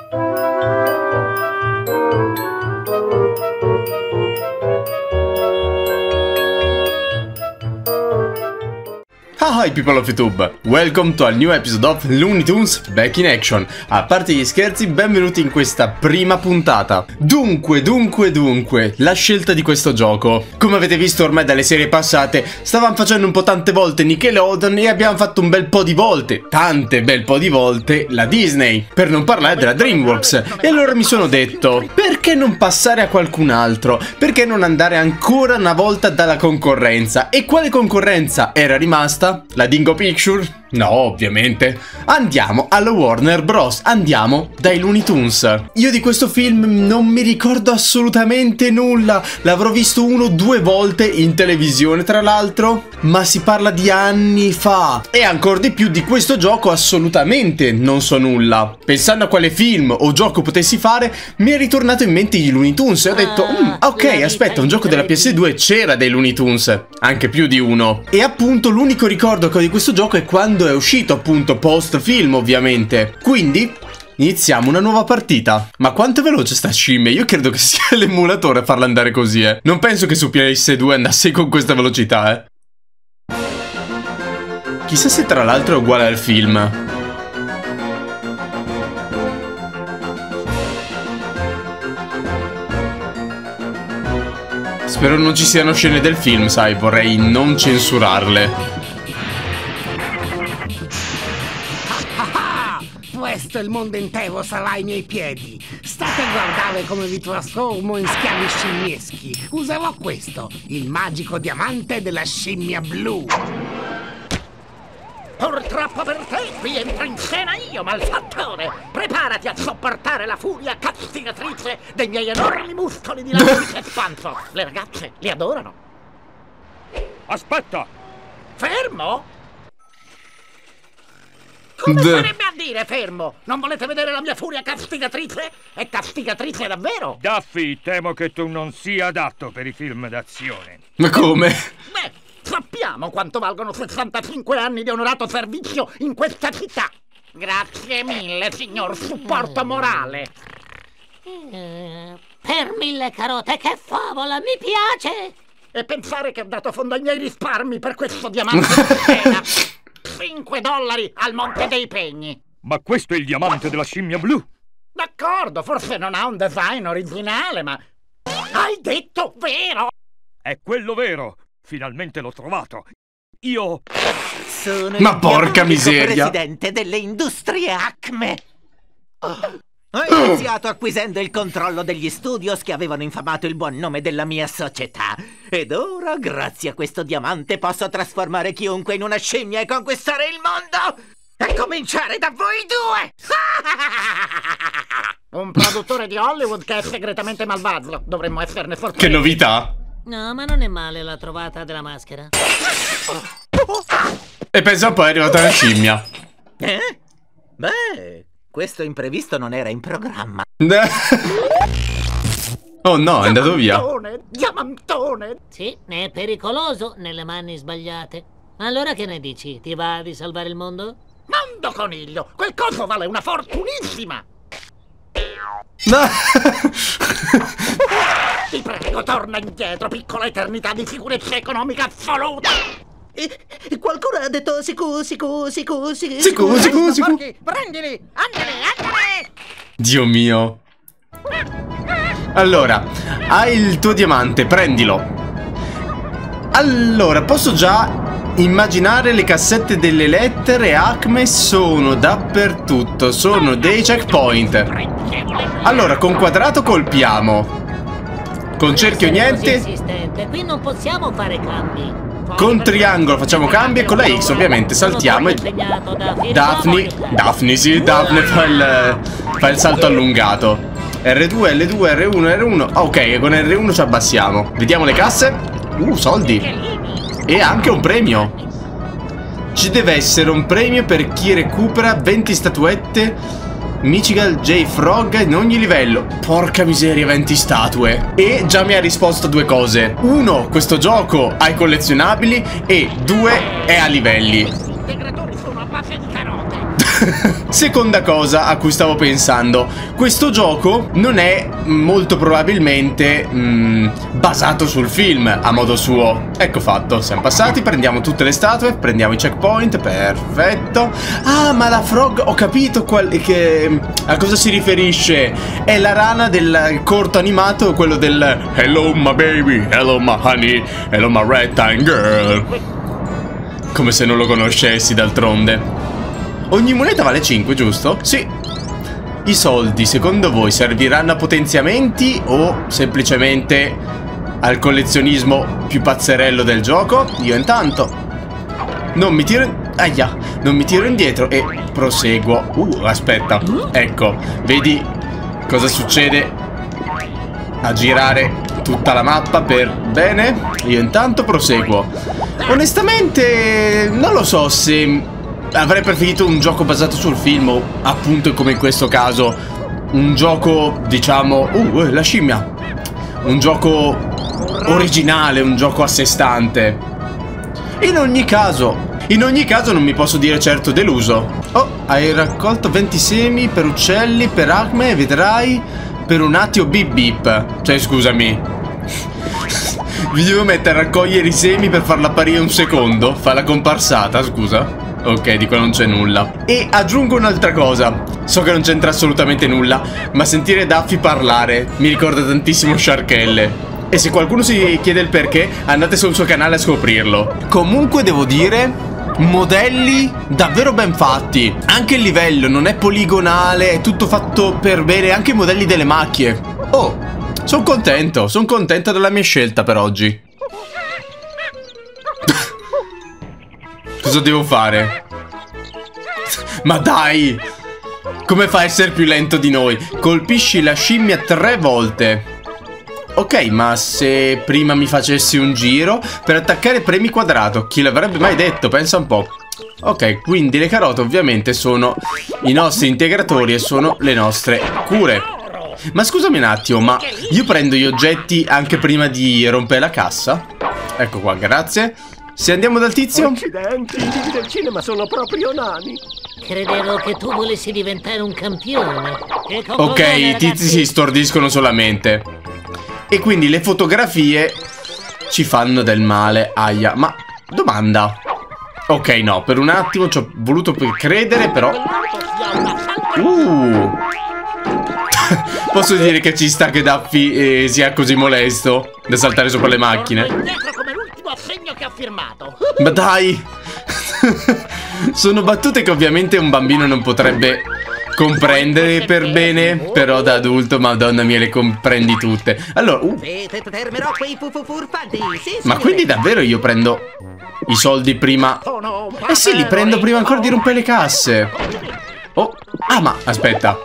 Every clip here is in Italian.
Hi people of YouTube, welcome to a new episode of Looney Tunes Back in Action. A parte gli scherzi, benvenuti in questa prima puntata. Dunque, la scelta di questo gioco. Come avete visto ormai dalle serie passate, stavamo facendo un po' tante volte Nickelodeon e abbiamo fatto un bel po' di volte, tante bel po' di volte, la Disney. Per non parlare della DreamWorks. E allora mi sono detto, perché non passare a qualcun altro? Perché non andare ancora una volta dalla concorrenza? E quale concorrenza era rimasta? La Dingo Picture? No, ovviamente. Andiamo alla Warner Bros. Andiamo dai Looney Tunes. Io di questo film non mi ricordo assolutamente nulla. L'avrò visto 1 o 2 volte in televisione, tra l'altro, ma si parla di anni fa. E ancora di più di questo gioco assolutamente non so nulla. Pensando a quale film o gioco potessi fare, mi è ritornato in mente i Looney Tunes e ho detto, ok, aspetta, un gioco della PS2 c'era dei Looney Tunes, anche più di uno. E appunto l'unico ricordo che ho di questo gioco è quando è uscito, appunto post film ovviamente. Quindi iniziamo una nuova partita. Ma quanto è veloce sta scimmia? Io credo che sia l'emulatore a farla andare così, Non penso che su PS2 andasse con questa velocità, Chissà se tra l'altro è uguale al film. Spero non ci siano scene del film, sai, vorrei non censurarle. Questo è il mondo intero sarà ai miei piedi. State a guardare come vi trasformo in schiavi scimmieschi. Userò questo, il magico diamante della scimmia blu. Purtroppo per te, rientro in scena io, malfattore. Preparati a sopportare la furia castigatrice dei miei enormi muscoli di lattice espanso. Le ragazze li adorano. Aspetta! Fermo? Come sarebbe a dire fermo? Non volete vedere la mia furia castigatrice? È castigatrice davvero? Daffy, temo che tu non sia adatto per i film d'azione. Ma come? Beh, sappiamo quanto valgono 65 anni di onorato servizio in questa città. Grazie mille, signor supporto morale. Per 1000 carote, che favola, mi piace! E pensare che ho dato fondo ai miei risparmi per questo diamante di scena. $5 al Monte dei Pegni. Ma questo è il diamante della scimmia blu. D'accordo, forse non ha un design originale, ma... Hai detto vero? È quello vero. Finalmente l'ho trovato. Io... Sono Ma porca miseria! presidente delle industrie Acme. Ho iniziato acquisendo il controllo degli studios che avevano infamato il buon nome della mia società. Ed ora, grazie a questo diamante, posso trasformare chiunque in una scimmia e conquistare il mondo! A cominciare da voi due! Un produttore di Hollywood che è segretamente malvagio. Dovremmo esserne fortunati. Che novità! No, ma non è male la trovata della maschera. E pensa poi è arrivata la scimmia. Beh, questo imprevisto non era in programma. Oh no, è andato via. Diamantone! Sì, è pericoloso nelle mani sbagliate. Allora che ne dici? Ti va di salvare il mondo? Mondo coniglio! Quel coso vale una fortunissima! Ti prego, torna indietro, piccola eternità di sicurezza economica assoluta! E qualcuno ha detto sicuro. Prendili! Andali! Dio mio. Allora, hai il tuo diamante, prendilo. Allora, posso già immaginare le cassette delle lettere Acme sono dappertutto, sono dei checkpoint. Allora, con quadrato colpiamo. Con cerchio niente. Qui non possiamo fare cambi. Con triangolo facciamo cambi e con la X ovviamente saltiamo e... Daphne fa il salto allungato. R2, L2, R1, R1. Ok, con R1 ci abbassiamo. Vediamo le casse. Soldi. E anche un premio. Ci deve essere un premio per chi recupera 20 statuette Michigan J. Frog in ogni livello. Porca miseria, 20 statue. E già mi ha risposto 2 cose. 1, questo gioco ha i collezionabili. E 2, è a livelli. Gli integratori sono a base di carote. Seconda cosa a cui stavo pensando. Questo gioco non è molto probabilmente basato sul film a modo suo. Ecco fatto, siamo passati, prendiamo tutte le statue, prendiamo i checkpoint, perfetto. Ah, ma la frog, ho capito a cosa si riferisce. È la rana del corto animato, quello del Hello my baby, hello my honey, hello my ragtime girl. Come se non lo conoscessi, d'altronde. Ogni moneta vale 5, giusto? Sì. I soldi, secondo voi, serviranno a potenziamenti o semplicemente al collezionismo più pazzerello del gioco? Io intanto non mi tiro indietro e proseguo. Aspetta. Ecco, vedi cosa succede a girare tutta la mappa per bene? Io intanto proseguo. Onestamente non lo so se avrei preferito un gioco basato sul film o appunto come in questo caso un gioco, diciamo, la scimmia, un gioco originale, un gioco a sé stante. In ogni caso non mi posso dire certo deluso. Oh, hai raccolto 20 semi per uccelli, per acme, vedrai per un attimo bip bip. Cioè, scusami, vi devo mettere a raccogliere i semi per farla apparire un secondo? Fa la comparsata, scusa. Ok, di qua non c'è nulla. E aggiungo un'altra cosa. So che non c'entra assolutamente nulla, ma sentire Daffy parlare mi ricorda tantissimo Sharkelle. E se qualcuno si chiede il perché, andate sul suo canale a scoprirlo. Comunque devo dire, modelli davvero ben fatti. Anche il livello non è poligonale, è tutto fatto per bene. Anche i modelli delle macchie. Oh, sono contento della mia scelta per oggi. Cosa devo fare? Ma dai! Come fa a essere più lento di noi? Colpisci la scimmia 3 volte. Ok, ma se prima mi facessi un giro per attaccare premi quadrato, chi l'avrebbe mai detto? Pensa un po'. Ok, quindi le carote ovviamente sono i nostri integratori e sono le nostre cure. Ma scusami un attimo, ma io prendo gli oggetti anche prima di rompere la cassa? Ecco qua, grazie. Se andiamo dal tizio? Accidenti, i tipi del cinema sono proprio nani. Credevo che tu volessi diventare un campione. Ok, i tizi si stordiscono solamente. E quindi le fotografie ci fanno del male. Aia, ma domanda. Ok, no, per un attimo ci ho voluto credere, però posso dire che ci sta che Daffy sia così molesto da saltare sopra le macchine. Assegno che ha firmato. Ma dai. Sono battute che ovviamente un bambino non potrebbe comprendere per bene, però da adulto, madonna mia, le comprendi tutte. Allora, Fermerò quei furfanti. ma quindi davvero io prendo i soldi prima? Eh sì, li prendo prima ancora di rompere le casse. Oh, ah, ma aspetta.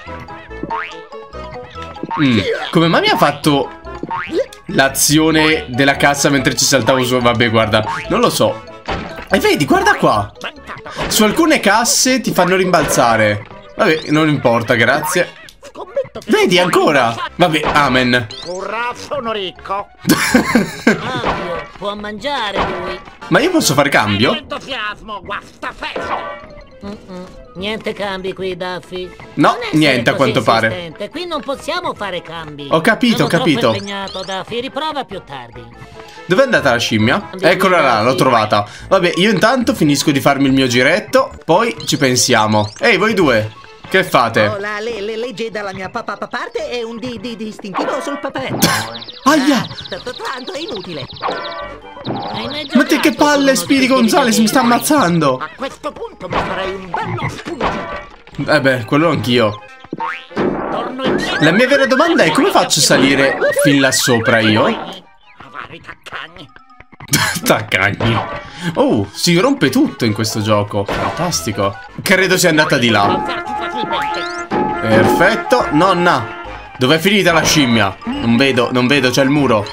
Come mai mi ha fatto l'azione della cassa mentre ci saltavo su? Vabbè, guarda, non lo so. E vedi, guarda qua. Su alcune casse ti fanno rimbalzare. Vabbè, non importa, grazie. Vedi, ancora. Vabbè, amen. Urrà, sono ricco. Cambio, può mangiare lui. Ma io posso fare cambio? Entusiasmo, guasta fece. Niente cambi qui, Daffy. No, Non essere niente a così quanto pare. insistente. Qui non possiamo fare cambi. Ho capito, Sono ho capito. troppo impegnato, Daffy. Riprova più tardi. Dov'è andata la scimmia? Eccola là, l'ho trovata. Vabbè, io intanto finisco di farmi il mio giretto, poi ci pensiamo. Ehi, voi due, che fate? Oh, la legge dalla mia parte è un distintivo sul papere. Aia! Tanto è inutile. Ma te che palle, Speedy Gonzales, mi sta ammazzando! A questo punto mi farei un bello spunto. Beh, quello anch'io. Torno indietro. La mia vera domanda è come faccio a salire fin là sopra io? Avari taccagni. Taccagni. Oh, si rompe tutto in questo gioco. Fantastico. Credo sia andata di là. Alzarti facilmente. Perfetto. Nonna, dov'è finita la scimmia? Non vedo, c'è il muro.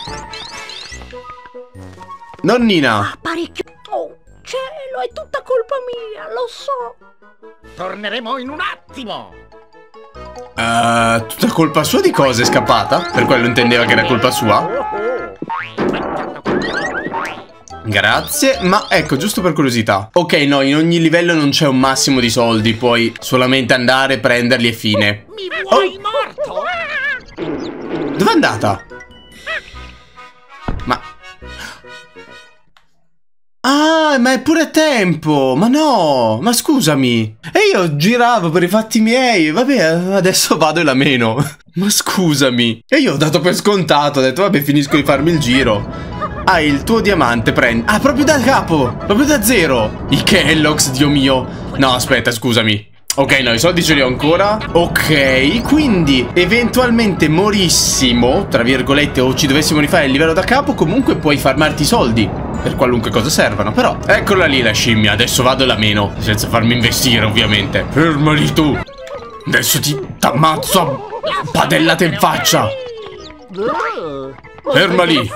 Nonnina. Parecchio. Oh, cielo, è tutta colpa mia, lo so. Torneremo in un attimo. Tutta colpa sua di cosa è scappata? Per quello intendeva che era colpa sua? Grazie, ma ecco, giusto per curiosità. Ok, no, in ogni livello non c'è un massimo di soldi, puoi solamente andare, prenderli e fine. Mi vuoi morto? Dov'è andata? Ma... Ah, ma è pure tempo! Ma no! Ma scusami! E io giravo per i fatti miei, vabbè, adesso vado e la meno. Ma scusami! E io ho dato per scontato, ho detto, vabbè, finisco di farmi il giro. Ah, il tuo diamante prendi... Ah, proprio da capo! Proprio da zero! I Kellogg's, Dio mio! No, aspetta, scusami. Ok, no, i soldi ce li ho ancora. Ok, quindi eventualmente morissimo, tra virgolette, o ci dovessimo rifare il livello da capo, comunque puoi farmarti i soldi per qualunque cosa servano. Però, eccola lì la scimmia, adesso vado e la meno, senza farmi investire ovviamente. Fermali tu. Adesso ti t'ammazzo a padellate in faccia. Ferma lì.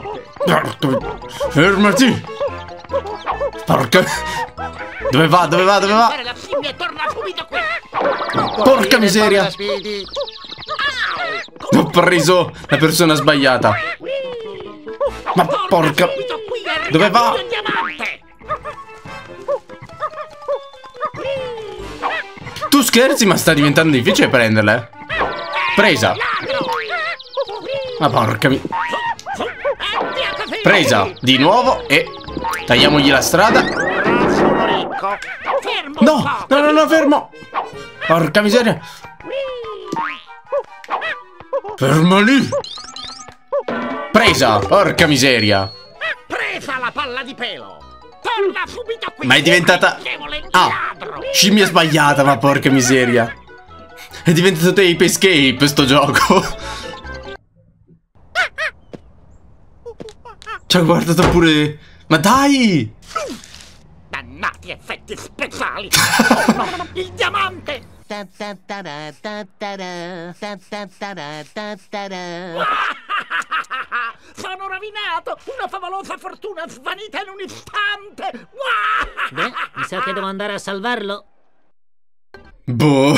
Fermati. Porca... Dove va? Dove va? Dove va? La scimmia torna subito qui. Porca miseria. Ho preso la persona sbagliata. Ma porca... Dove va? Tu scherzi, ma sta diventando difficile prenderla, eh? Presa. Ma porca mi... Presa di nuovo e tagliamogli la strada. No, no, no, no, fermo. Porca miseria. Fermo lì. Presa, porca miseria. Presa la palla di pelo. Torna subito qui. Ma è diventata... Ah, scimmia sbagliata, ma porca miseria. È diventato Tape Escape sto gioco. Ci ha guardato pure... Ma dai! Dannati effetti speciali. Oh no, il diamante. Sono rovinato. Una favolosa fortuna svanita in un istante. Beh, mi sa che devo andare a salvarlo. Boh.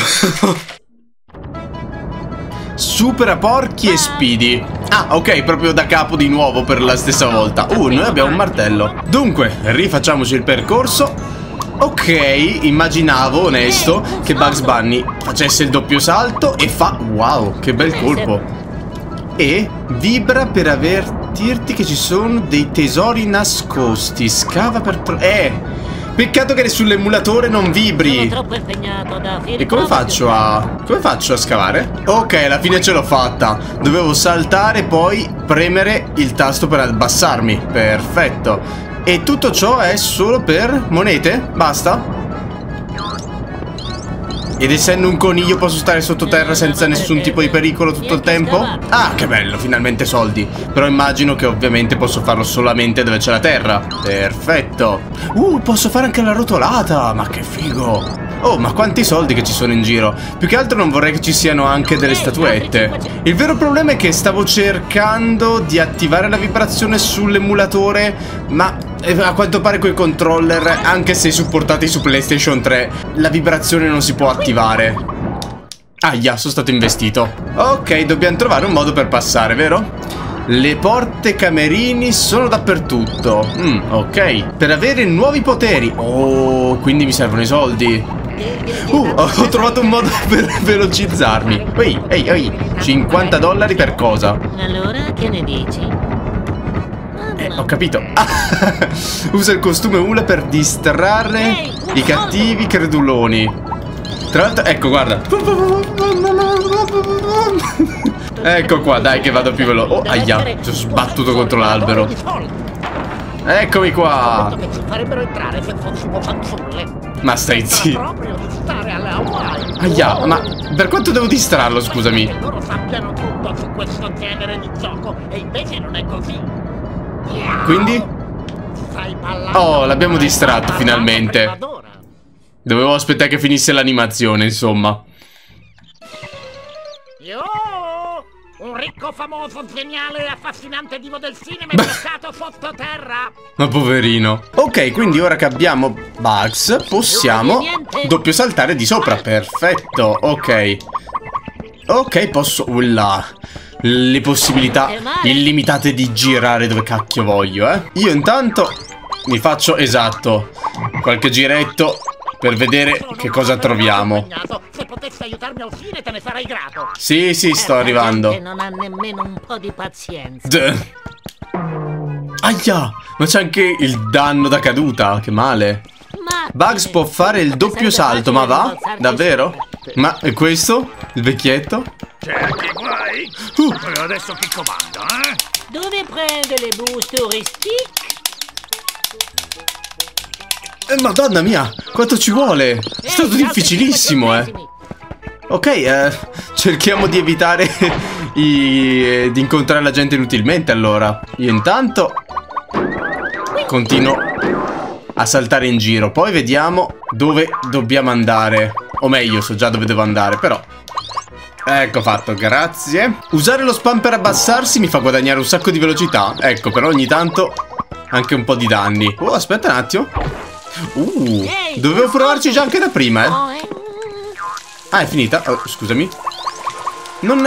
Supera porchi e Speedy. Ah, ok, proprio da capo di nuovo per la stessa volta. Noi abbiamo un martello. Dunque, rifacciamoci il percorso. Ok, immaginavo, onesto, che Bugs Bunny facesse il doppio salto e fa... Wow, che bel colpo. E vibra per avvertirti che ci sono dei tesori nascosti. Scava per... Peccato che sull'emulatore non vibri. Sono troppo impegnato da E come faccio a... Come faccio a scavare? Ok, alla fine ce l'ho fatta. Dovevo saltare e poi premere il tasto per abbassarmi. Perfetto. E tutto ciò è solo per monete? Basta? Ed essendo un coniglio posso stare sottoterra senza nessun tipo di pericolo tutto il tempo? Ah, che bello, finalmente soldi. Però immagino che ovviamente posso farlo solamente dove c'è la terra. Perfetto. Posso fare anche la rotolata. Ma che figo. Oh, ma quanti soldi che ci sono in giro. Più che altro non vorrei che ci siano anche delle statuette. Il vero problema è che stavo cercando di attivare la vibrazione sull'emulatore, ma a quanto pare coi controller, anche se supportati su PlayStation 3, la vibrazione non si può attivare. Ahia, sono stato investito. Ok, dobbiamo trovare un modo per passare, vero? Le porte camerini sono dappertutto. Ok. Per avere nuovi poteri. Oh, quindi mi servono i soldi. Ho trovato un modo per velocizzarmi. Ehi, $50 per cosa? Allora, che ne dici? Ho capito. Usa il costume Hula per distrarre i cattivi creduloni. Tra l'altro, ecco, guarda. Ecco qua, dai che vado più veloce. Oh, ahia, ci ho sbattuto contro l'albero. Eccomi qua. Che ci farebbero entrare se fossimo fanciulle. Ma stai zitto. Proprio di stare alle Hawaii. Ahia, ma per quanto devo distrarlo, scusami? Che loro sappiano tutto su questo genere di gioco e invece non è così. Quindi? Oh, l'abbiamo distratto finalmente. Dovevo aspettare che finisse l'animazione, insomma. Un ricco, famoso, geniale e affascinante divo del cinema è bloccato sottoterra. Ma poverino. Ok, quindi ora che abbiamo Bugs, possiamo doppio saltare di sopra. Perfetto, ok. Ok, posso... Ulla. le possibilità illimitate di girare dove cacchio voglio, Io intanto mi faccio, esatto, qualche giretto per vedere che cosa troviamo. Se potessi aiutarmi a uscire te ne sarei grato. Sì, sto arrivando. Che non ha nemmeno un po' di pazienza. Aia, ma c'è anche il danno da caduta, che male. Bugs può fare il doppio salto, ma va? Davvero? Ma è questo? Il vecchietto? Cerchi guai? E adesso chi comanda, Dove prende le bus turistiche? Madonna mia, quanto ci vuole? È stato difficilissimo, Ok, cerchiamo di evitare di incontrare la gente inutilmente, allora. Io intanto continuo a saltare in giro. Poi vediamo dove dobbiamo andare. O meglio, so già dove devo andare, però. Ecco fatto, grazie. Usare lo spam per abbassarsi mi fa guadagnare un sacco di velocità. Ecco, però ogni tanto anche un po' di danni. Oh, aspetta un attimo. Dovevo provarci già anche da prima, Ah, è finita? Oh, scusami. Non...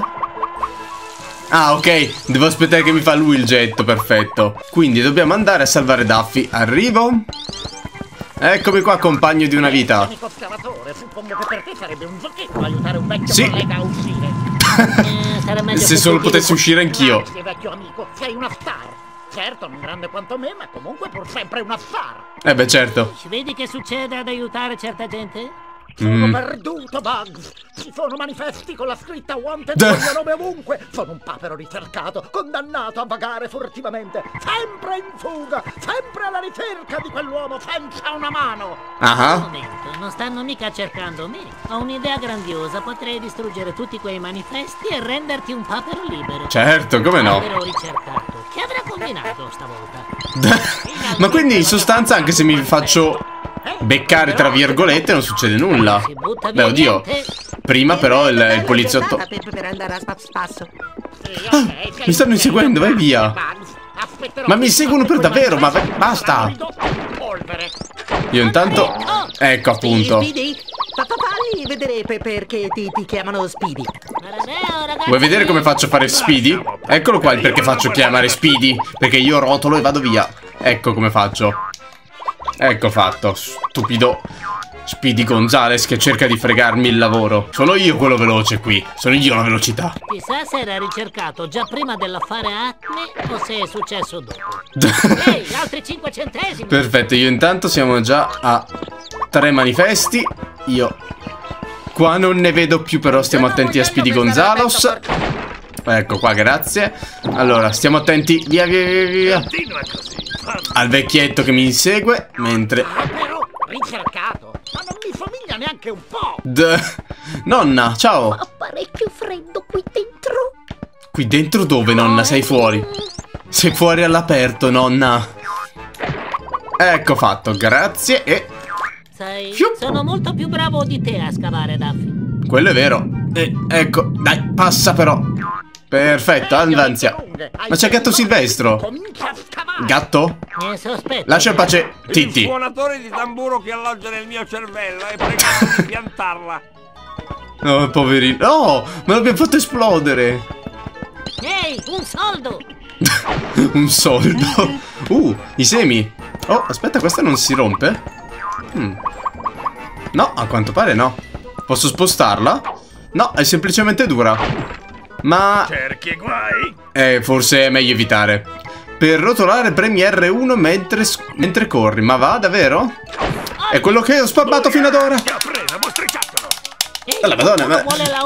Ah, ok. Devo aspettare che mi fa lui il getto, perfetto. Quindi dobbiamo andare a salvare Daffy. Arrivo. Eccomi qua, compagno di una vita. Suppongo che per te sarebbe un giochetto aiutare un vecchio collega a uscire. Se solo potessi uscire anch'io. Grazie, vecchio amico. Sei una star. Certo, non grande quanto me, ma comunque pur sempre una star. Beh, certo. Vedi che succede ad aiutare certa gente? Sono perduto, Bugs. Ci sono manifesti con la scritta Wanted con il mio nome ovunque. Sono un papero ricercato, condannato a vagare furtivamente, sempre in fuga, sempre alla ricerca di quell'uomo senza una mano. Ah. Un momento, non stanno mica cercando me. Ho un'idea grandiosa, potrei distruggere tutti quei manifesti e renderti un papero libero. Certo, come no? Papero ricercato. Che avrà combinato stavolta? Ma quindi in sostanza anche se mi faccio beccare tra virgolette non succede nulla. Beh, oddio. Prima però il poliziotto. Per andare a spasso. Mi stanno inseguendo, vai via. Ma mi seguono per davvero, ma basta. Io intanto, ecco appunto. Fammi vedere perché ti chiamano Speedy. Vuoi vedere come faccio a fare Speedy? Eccolo qua il perché faccio chiamare Speedy. Perché io rotolo e vado via. Ecco come faccio. Ecco fatto, stupido Speedy Gonzales che cerca di fregarmi il lavoro. Sono io quello veloce qui, sono io la velocità. Chissà se era ricercato già prima dell'affare Acme o se è successo dopo. Ehi, altri 5 centesimi. Perfetto, io intanto siamo già a 3 manifesti. Io qua non ne vedo più, però stiamo attenti a Speedy Gonzales. Ecco qua, grazie. Allora, stiamo attenti, via al vecchietto che mi insegue, mentre... Però ricercato, ma non mi somiglia neanche un po'. Nonna, ciao. Fa parecchio freddo qui dentro. Qui dentro dove, nonna? Sei fuori. Sei fuori all'aperto, nonna. Ecco fatto, grazie. E... Sai, sono molto più bravo di te a scavare, Daffy. Quello è vero. Ecco, dai, passa però. Perfetto, andanzia. Ma c'è Gatto Silvestro. Gatto? Lascia in pace Titti. Il suonatore di tamburo che alloggia nel mio cervello e pregato di piantarla. No, poverino. No, me l'abbiamo fatto esplodere. Ehi, un soldo. Un soldo. I semi. Oh, aspetta, questa non si rompe? No, a quanto pare no. Posso spostarla? No, è semplicemente dura. Ma... Cerchi guai? Forse è meglio evitare. Per rotolare premi R1 mentre corri. Ma va, davvero? È quello che ho spammato fino ad ora. La madonna, ma...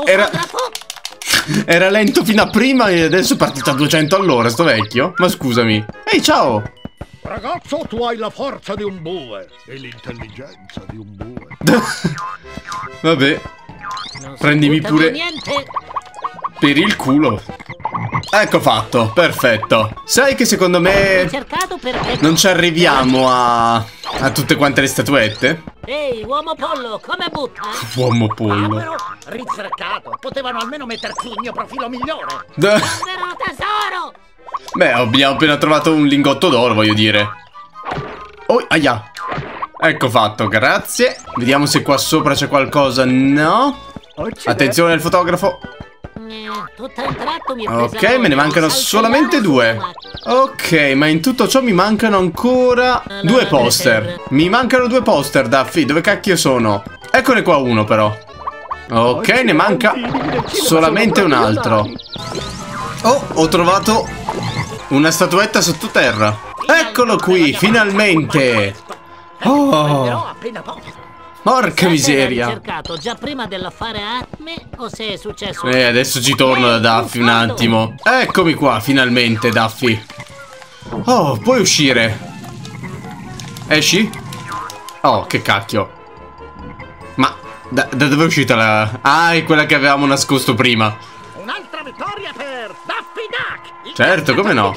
Era lento fino a prima e adesso è partito a 200 all'ora, sto vecchio. Ma scusami. Ehi, ciao! Ragazzo, tu hai la forza di un bue e l'intelligenza di un bue. Vabbè. Prendimi pure... per il culo. Ecco fatto, perfetto. Sai che secondo me non ci arriviamo a tutte quante le statuette? Ehi, uomo pollo, come butta? Uomo pollo. Però, ricercato, potevano almeno metterci il mio profilo migliore. Povero tesoro! Beh, abbiamo appena trovato un lingotto d'oro, voglio dire. Oh, aia. Ecco fatto, grazie. Vediamo se qua sopra c'è qualcosa. No. Attenzione al fotografo. Tutto a un tratto mi è Ok, presa la me ne voglia mancano di solamente saltellare 2. sulla macchina. Ok, ma in tutto ciò mi mancano ancora 2 poster. Mi mancano 2 poster, Daffy. Dove cacchio sono? Eccone qua uno, però. Ok, ne manca solamente un altro. Oh, ho trovato una statuetta sottoterra. Eccolo qui, finalmente. Oh, appena posso. porca miseria. L'hai cercato già prima dell'affare Acme o se è successo? Adesso ci torno da Daffy un attimo. Eccomi qua, finalmente, Daffy. Oh, puoi uscire. Esci? Oh, che cacchio. Ma da dove è uscita la... Ah, è quella che avevamo nascosto prima. Un'altra vittoria per Daffy Duck. Certo, come no.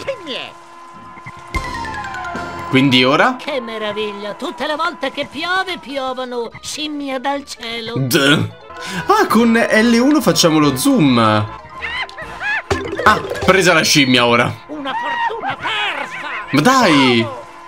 Quindi ora? Che meraviglia! Tutte le volte che piove, piovono scimmie dal cielo. Ah, con L1 facciamo lo zoom. Ah, presa la scimmia ora. Una fortuna persa. Ma dai!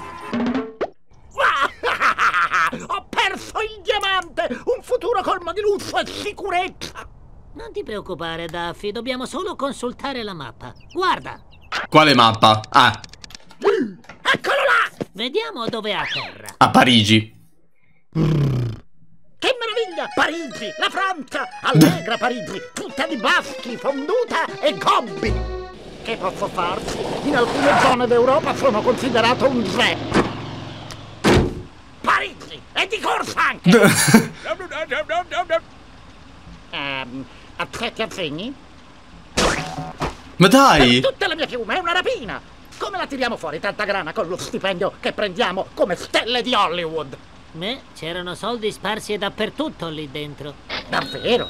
Ho perso il diamante. Un futuro colmo di lusso e sicurezza. Non ti preoccupare, Daffy, dobbiamo solo consultare la mappa. Guarda! Quale mappa? Ah, Eccolo là. Vediamo dove è a terra. a Parigi. Che meraviglia! Parigi, la Francia! Allegra Parigi, tutta di baschi, fonduta e gobbi! Che posso farci? In alcune zone d'Europa sono considerato un re! Parigi! E di corsa anche! Accetti assegni? Ma dai! Tutta la mia piuma è una rapina! Come la tiriamo fuori tanta grana con lo stipendio che prendiamo come stelle di Hollywood? Beh, c'erano soldi sparsi dappertutto lì dentro. Davvero?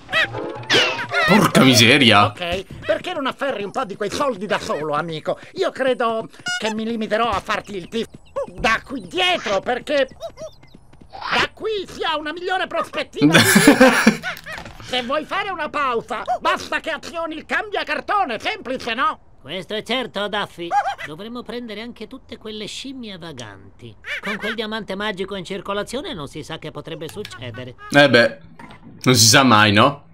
Porca miseria. Ok, perché non afferri un po' di quei soldi da solo, amico? Io credo che mi limiterò a farti il tifo da qui dietro, perché da qui si ha una migliore prospettiva di vita. Se vuoi fare una pausa, basta che azioni il cambiacartone, semplice, no? Questo è certo, Daffy. Dovremmo prendere anche tutte quelle scimmie vaganti. Con quel diamante magico in circolazione non si sa che potrebbe succedere. Beh, non si sa mai, no?